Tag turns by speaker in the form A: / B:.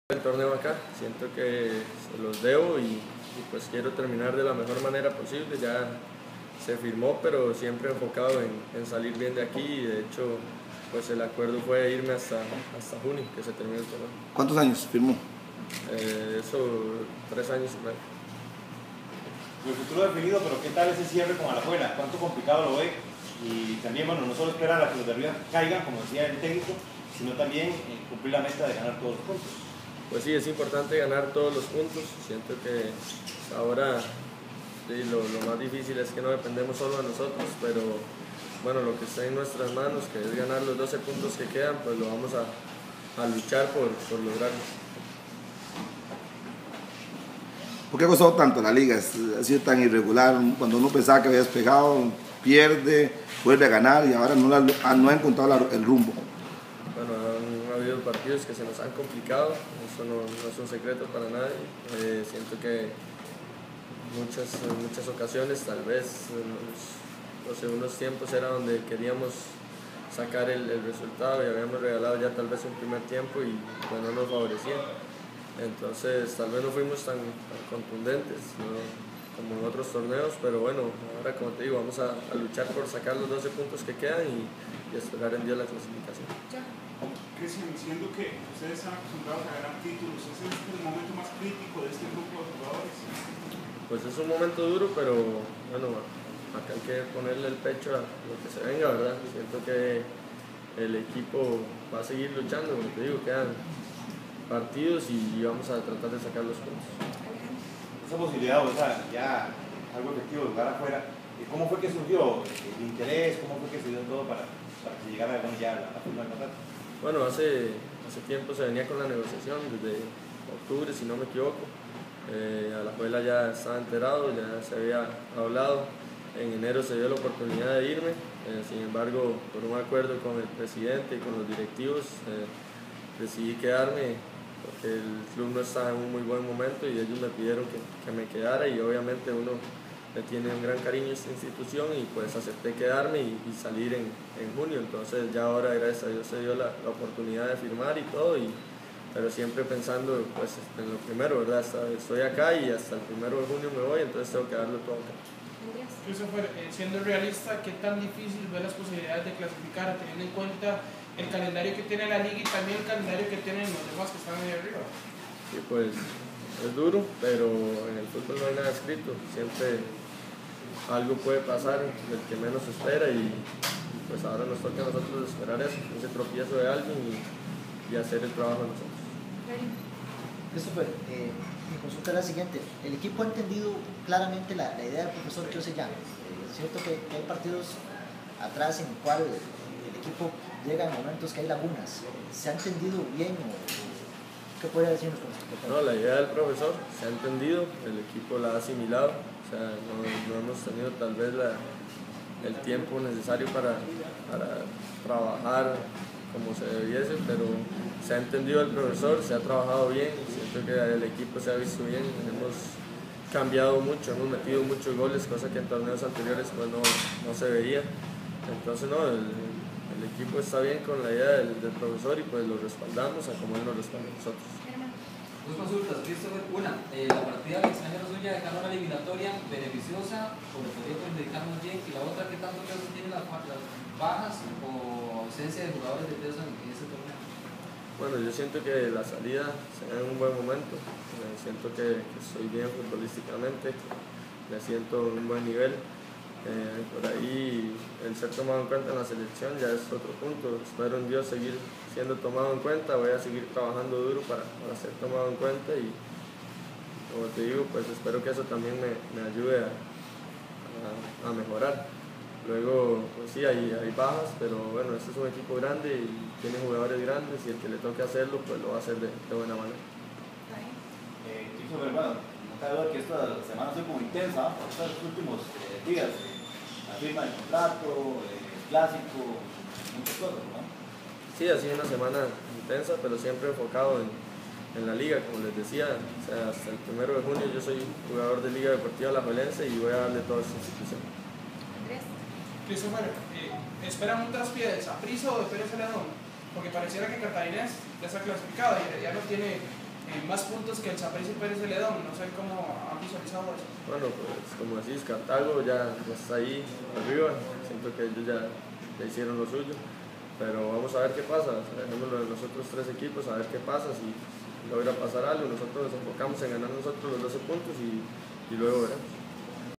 A: El torneo acá, siento que se los debo y pues quiero terminar de la mejor manera posible. Ya se firmó, pero siempre enfocado en salir bien de aquí y de hecho pues el acuerdo fue irme hasta junio, que se termine el torneo.
B: ¿Cuántos años firmó?
A: Eso, 3 años y medio.
C: El futuro definido, pero ¿qué tal ese cierre con Alajuela? ¿Cuánto complicado lo ve? Y también, bueno, no solo esperar a que los de arriba caigan, como decía el técnico, sino también cumplir la meta de ganar todos los puntos.
A: Pues sí, es importante ganar todos los puntos. Siento que ahora sí, lo más difícil es que no dependemos solo de nosotros, pero bueno, lo que está en nuestras manos, que es ganar los 12 puntos que quedan, pues lo vamos a luchar por lograrlo.
B: ¿Por qué ha costado tanto la liga? Ha sido tan irregular. Cuando uno pensaba que había despegado, pierde, vuelve a ganar y ahora no ha encontrado el rumbo.
A: Bueno, han habido partidos que se nos han complicado, eso no es un secreto para nadie. Siento que en muchas ocasiones, tal vez los segundos tiempos era donde queríamos sacar el resultado y habíamos regalado ya tal vez un primer tiempo y pues, no nos favorecía. Entonces tal vez no fuimos tan contundentes, ¿no? Como en otros torneos, pero bueno, ahora como te digo, vamos a luchar por sacar los 12 puntos que quedan y esperar en Dios la clasificación.
D: Cristian, diciendo que ustedes están acostumbrados a ganar títulos, ¿ese es el momento más crítico de este grupo de jugadores?
A: Pues es un momento duro, pero bueno, acá hay que ponerle el pecho a lo que se venga, ¿verdad? Siento que el equipo va a seguir luchando, como te digo, quedan partidos y vamos a tratar de sacar los puntos.
C: Esa posibilidad, o sea, ya algo efectivo de jugar afuera, ¿cómo fue que surgió el interés? ¿Cómo fue que se dio todo para que llegara ya a la firma del contrato?
A: Bueno, hace tiempo se venía con la negociación, desde octubre, si no me equivoco. Alajuela ya estaba enterado, ya se había hablado. En enero se dio la oportunidad de irme, sin embargo, por un acuerdo con el presidente y con los directivos, decidí quedarme porque el club no estaba en un muy buen momento y ellos me pidieron que me quedara y obviamente uno le tiene un gran cariño a esta institución y pues acepté quedarme y salir en junio. Entonces ya ahora gracias a Dios se dio la oportunidad de firmar y todo, pero siempre pensando pues en lo primero, ¿verdad? Estoy acá y hasta el 1 de junio me voy, entonces tengo que darlo todo acá.
D: Christopher, siendo realista, ¿qué tan difícil ver las posibilidades de clasificar, teniendo en cuenta el calendario que tiene la liga y también el calendario que tienen los demás que están ahí arriba?
A: Sí, pues es duro, pero en el fútbol no hay nada escrito, siempre algo puede pasar del que menos espera y pues ahora nos toca a nosotros esperar eso, ese tropiezo de alguien y hacer el trabajo de nosotros.
E: Christopher, mi consulta es la siguiente. El equipo ha entendido claramente la idea del profesor José Llano. Es cierto que hay partidos atrás en el cual el equipo llega en momentos que hay lagunas. ¿Se ha entendido bien o qué podría decirnos con respecto a eso?
A: No, la idea del profesor se ha entendido, el equipo la ha asimilado, o sea, no hemos tenido tal vez el tiempo necesario para trabajar como se debiese, pero se ha entendido el profesor, se ha trabajado bien, siento que el equipo se ha visto bien, hemos cambiado mucho, hemos metido muchos goles, cosa que en torneos anteriores pues no se veía. Entonces no, el equipo está bien con la idea del profesor y pues lo respaldamos a como él nos respalda a nosotros.
F: Dos consultas, Christopher. Una, la partida del extranjero suya de cara a una eliminatoria beneficiosa o le podría perjudicar más bien, y la otra, ¿qué tanto peso tiene las bajas o ausencia de jugadores de peso en ese torneo?
A: Bueno, yo siento que la salida se da en un buen momento, siento que estoy bien futbolísticamente, me siento en un buen nivel. Por ahí el ser tomado en cuenta en la selección ya es otro punto, espero en Dios seguir siendo tomado en cuenta, voy a seguir trabajando duro para ser tomado en cuenta y como te digo, pues espero que eso también me ayude a mejorar. Luego, pues sí, hay bajas, pero bueno, este es un equipo grande y tiene jugadores grandes y el que le toque hacerlo, pues lo va a hacer de buena manera.
C: Christopher, bueno, no cabe duda que esta semana ha sido como intensa, por estos últimos días, la firma del contrato, el clásico, muchas cosas, ¿no?
A: Sí, ha sido una semana intensa, pero siempre enfocado en la liga, como les decía, o sea, hasta el 1 de junio yo soy jugador de Liga Deportiva Alajuelense y voy a darle toda esta institución.
D: Christopher, ¿esperan un traspié de Saprissa o de Pérez Celedón? Porque pareciera que Cartaginés ya está clasificado y ya no tiene más puntos que el Saprissa y Pérez Celedón. No sé cómo han visualizado eso.
A: Bueno, pues como decís, Cartago ya está ahí arriba, siento que ellos ya hicieron lo suyo, pero vamos a ver qué pasa, dejémoslo de los otros 3 equipos, a ver qué pasa, si logra pasar algo, nosotros nos enfocamos en ganar nosotros los 12 puntos y luego veremos.